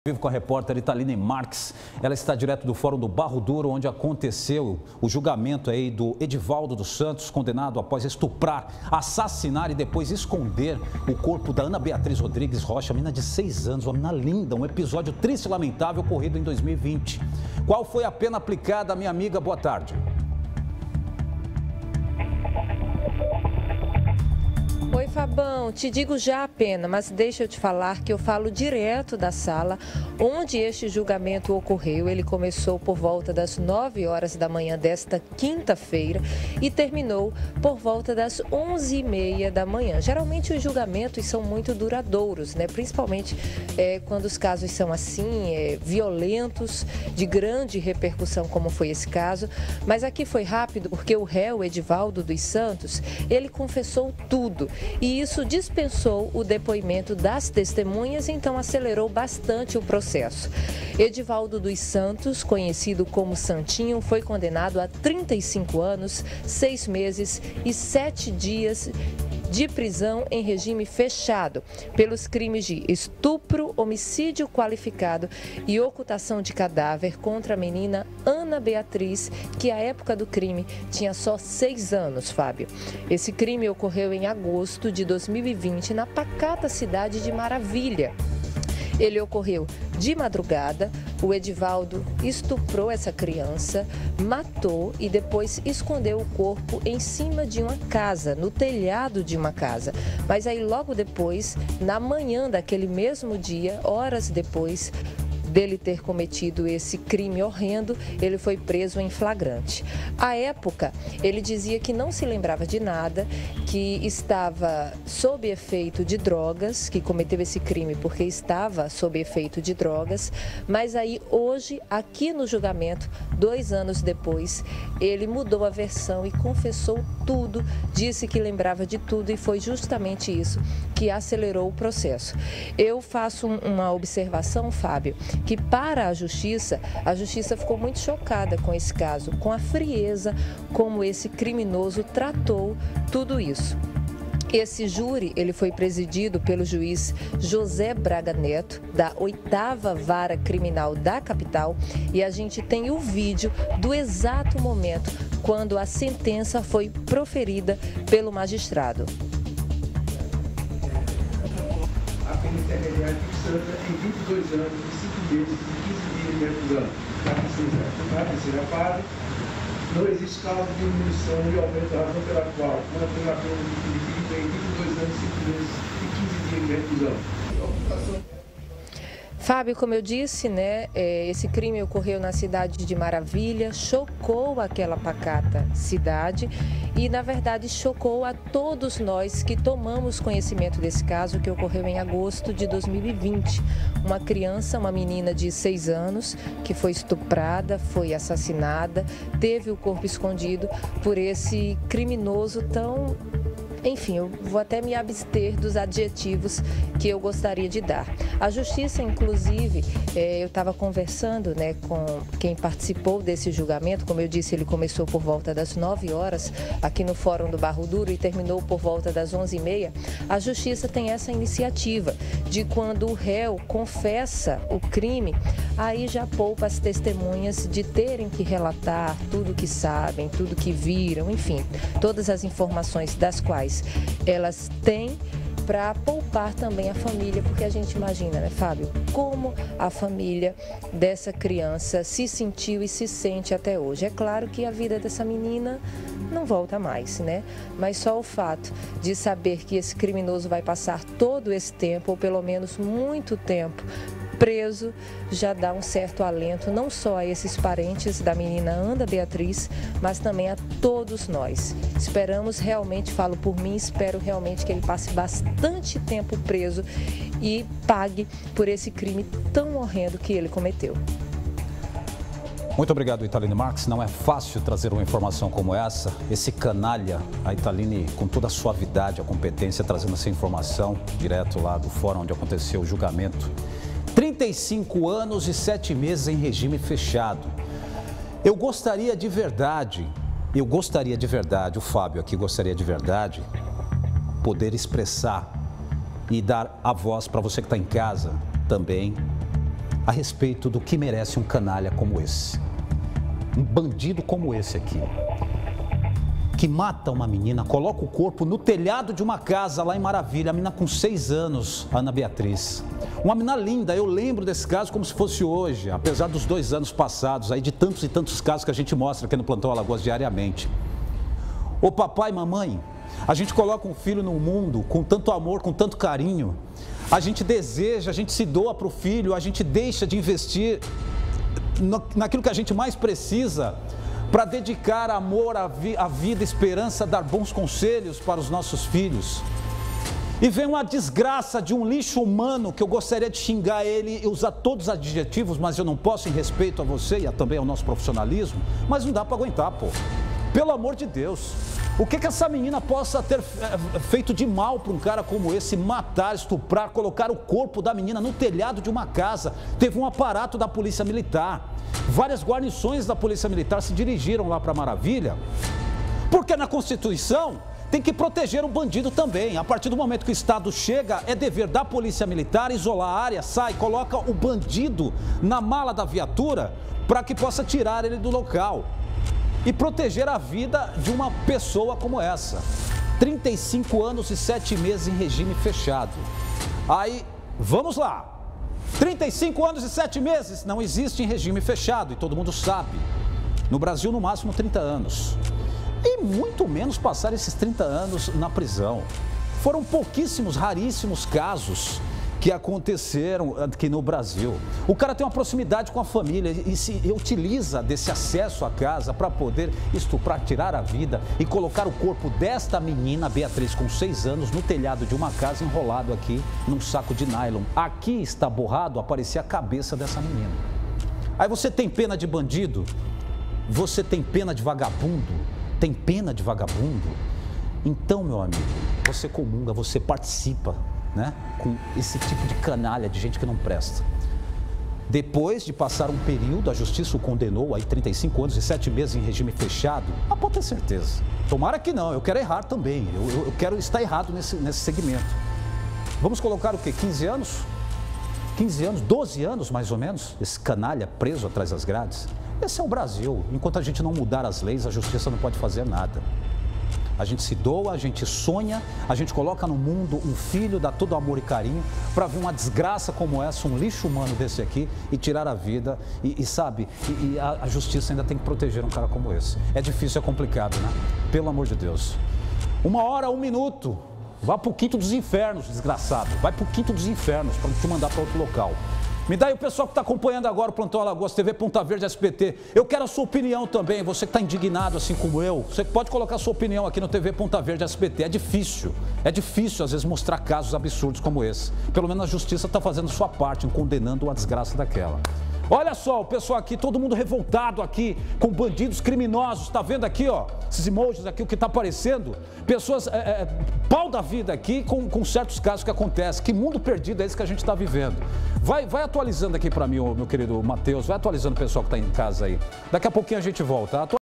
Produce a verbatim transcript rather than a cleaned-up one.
Vivo com a repórter Italine Marques. Ela está direto do Fórum do Barro Duro, onde aconteceu o julgamento aí do Edivaldo dos Santos, condenado após estuprar, assassinar e depois esconder o corpo da Ana Beatriz Rodrigues Rocha, menina de seis anos, uma menina linda, um episódio triste e lamentável ocorrido em dois mil e vinte. Qual foi a pena aplicada, minha amiga? Boa tarde. Oi, Fabão, te digo já a pena, mas deixa eu te falar que eu falo direto da sala onde este julgamento ocorreu. Ele começou por volta das nove horas da manhã desta quinta-feira e terminou por volta das onze e meia da manhã. Geralmente os julgamentos são muito duradouros, né? Principalmente é, quando os casos são assim, é, violentos, de grande repercussão, como foi esse caso. Mas aqui foi rápido porque o réu, Edivaldo dos Santos, ele confessou tudo. E isso dispensou o depoimento das testemunhas, então acelerou bastante o processo. Edivaldo dos Santos, conhecido como Santinho, foi condenado a trinta e cinco anos, seis meses e sete dias de prisão em regime fechado pelos crimes de estupro, homicídio qualificado e ocultação de cadáver contra a menina Ana Beatriz, que à época do crime tinha só seis anos, Fábio. Esse crime ocorreu em agosto de dois mil e vinte na pacata cidade de Maravilha. Ele ocorreu de madrugada. O Edivaldo estuprou essa criança, matou e depois escondeu o corpo em cima de uma casa, no telhado de uma casa. Mas aí logo depois, na manhã daquele mesmo dia, horas depois dele ter cometido esse crime horrendo, ele foi preso em flagrante. À época, ele dizia que não se lembrava de nada, que estava sob efeito de drogas, que cometeu esse crime porque estava sob efeito de drogas, mas aí hoje, aqui no julgamento, dois anos depois, ele mudou a versão e confessou tudo, disse que lembrava de tudo e foi justamente isso que acelerou o processo. Eu faço uma observação, Fábio, que para a justiça, a justiça ficou muito chocada com esse caso, com a frieza como esse criminoso tratou tudo isso. Esse júri, ele foi presidido pelo juiz José Braga Neto, da oitava Vara Criminal da capital, e a gente tem o vídeo do exato momento quando a sentença foi proferida pelo magistrado. A pena intermediária fixada em vinte e dois anos e cinco meses e quinze dias de reclusão. Na terceira fase, não existe causa de diminuição e aumento da razão pela qual mantém a pena definida em vinte e dois anos, cinco meses e quinze dias de reclusão. Fábio, como eu disse, né, esse crime ocorreu na cidade de Maravilha, chocou aquela pacata cidade e, na verdade, chocou a todos nós que tomamos conhecimento desse caso que ocorreu em agosto de dois mil e vinte. Uma criança, uma menina de seis anos, que foi estuprada, foi assassinada, teve o corpo escondido por esse criminoso tão... Enfim, eu vou até me abster dos adjetivos que eu gostaria de dar. A justiça, inclusive, eu estava conversando, né, com quem participou desse julgamento. Como eu disse, ele começou por volta das nove horas aqui no Fórum do Barro Duro e terminou por volta das onze e meia. A justiça tem essa iniciativa de quando o réu confessa o crime, aí já poupa as testemunhas de terem que relatar tudo que sabem, tudo que viram, enfim, todas as informações das quais elas têm, para poupar também a família, porque a gente imagina, né, Fábio, como a família dessa criança se sentiu e se sente até hoje. É claro que a vida dessa menina não volta mais, né? Mas só o fato de saber que esse criminoso vai passar todo esse tempo, ou pelo menos muito tempo, preso, já dá um certo alento, não só a esses parentes da menina Ana Beatriz, mas também a todos nós. Esperamos realmente, falo por mim, espero realmente que ele passe bastante tempo preso e pague por esse crime tão horrendo que ele cometeu. Muito obrigado, Italine Marques. Não é fácil trazer uma informação como essa. Esse canalha, a Italine, com toda a suavidade, a competência, trazendo essa informação direto lá do fórum onde aconteceu o julgamento. trinta e cinco anos e sete meses em regime fechado. Eu gostaria de verdade, eu gostaria de verdade, o Fábio aqui gostaria de verdade, poder expressar e dar a voz para você que está em casa também, a respeito do que merece um canalha como esse. Um bandido como esse aqui, que mata uma menina, coloca o corpo no telhado de uma casa lá em Maravilha, a menina com seis anos, Ana Beatriz. Uma menina linda, eu lembro desse caso como se fosse hoje, apesar dos dois anos passados, aí de tantos e tantos casos que a gente mostra aqui no Plantão Alagoas diariamente. Ô papai e mamãe, a gente coloca um filho no mundo com tanto amor, com tanto carinho, a gente deseja, a gente se doa para o filho, a gente deixa de investir no, naquilo que a gente mais precisa para dedicar amor, a, vi, a vida, esperança, dar bons conselhos para os nossos filhos. E vem uma desgraça de um lixo humano que eu gostaria de xingar ele e usar todos os adjetivos, mas eu não posso em respeito a você e a, também ao nosso profissionalismo, mas não dá para aguentar, pô. Pelo amor de Deus, o que que essa menina possa ter feito de mal para um cara como esse, matar, estuprar, colocar o corpo da menina no telhado de uma casa? Teve um aparato da Polícia Militar, várias guarnições da Polícia Militar se dirigiram lá para Maravilha, porque na Constituição tem que proteger o bandido também. A partir do momento que o Estado chega, é dever da Polícia Militar isolar a área, sai, coloca o bandido na mala da viatura para que possa tirar ele do local e proteger a vida de uma pessoa como essa. trinta e cinco anos e sete meses em regime fechado. Aí, vamos lá. trinta e cinco anos e sete meses não existe em regime fechado, e todo mundo sabe. No Brasil, no máximo trinta anos. E muito menos passar esses trinta anos na prisão. Foram pouquíssimos, raríssimos casos que aconteceram aqui no Brasil. O cara tem uma proximidade com a família e se utiliza desse acesso à casa para poder estuprar, tirar a vida e colocar o corpo desta menina, Beatriz, com seis anos, no telhado de uma casa, enrolado aqui num saco de nylon. Aqui está borrado, aparecia a cabeça dessa menina. Aí você tem pena de bandido? Você tem pena de vagabundo? Tem pena de vagabundo? Então, meu amigo, você comunga, você participa, né, com esse tipo de canalha, de gente que não presta. Depois de passar um período, a justiça o condenou aí trinta e cinco anos e sete meses em regime fechado. Ah, pode ter certeza. Tomara que não, eu quero errar também, eu, eu, eu quero estar errado nesse, nesse segmento. Vamos colocar o quê? quinze anos? quinze anos, doze anos mais ou menos, esse canalha preso atrás das grades? Esse é o Brasil. Enquanto a gente não mudar as leis, a justiça não pode fazer nada. A gente se doa, a gente sonha, a gente coloca no mundo um filho, dá todo amor e carinho, para ver uma desgraça como essa, um lixo humano desse aqui, e tirar a vida, e, e sabe, e, e a, a justiça ainda tem que proteger um cara como esse. É difícil, é complicado, né? Pelo amor de Deus. Uma hora, um minuto, vá pro quinto dos infernos, desgraçado. Vai pro quinto dos infernos, para te mandar para outro local. Me dá aí o pessoal que está acompanhando agora o Plantão Alagoas, T V Ponta Verde, S B T. Eu quero a sua opinião também, você que está indignado assim como eu. Você pode colocar a sua opinião aqui no T V Ponta Verde, S B T. É difícil, é difícil às vezes mostrar casos absurdos como esse. Pelo menos a justiça está fazendo sua parte em condenando uma desgraça daquela. Olha só, o pessoal aqui, todo mundo revoltado aqui, com bandidos criminosos. Tá vendo aqui, ó, esses emojis aqui, o que tá aparecendo? Pessoas, é, é, pau da vida aqui com, com certos casos que acontecem. Que mundo perdido é esse que a gente tá vivendo? Vai, vai atualizando aqui para mim, meu querido Matheus, vai atualizando o pessoal que tá em casa aí. Daqui a pouquinho a gente volta.